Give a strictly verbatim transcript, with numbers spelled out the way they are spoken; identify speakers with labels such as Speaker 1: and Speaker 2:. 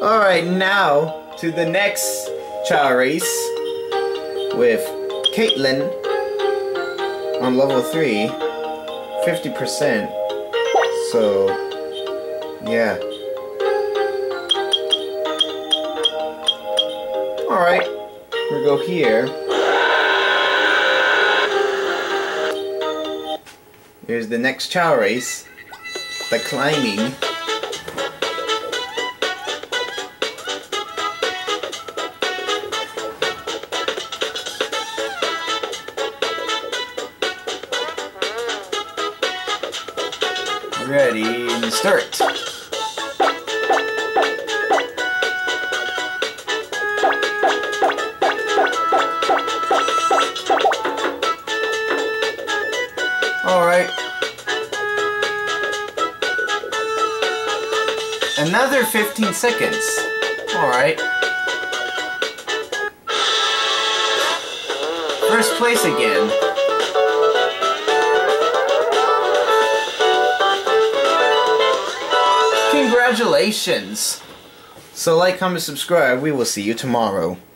Speaker 1: Alright, now to the next Chao race with Caitlin on level three, fifty percent. So, yeah. Alright, we'll go here. Here's the next Chao race, the climbing. Ready and start. Alright. Another fifteen seconds. Alright. First place again. Congratulations! So like, comment, subscribe. We will see you tomorrow.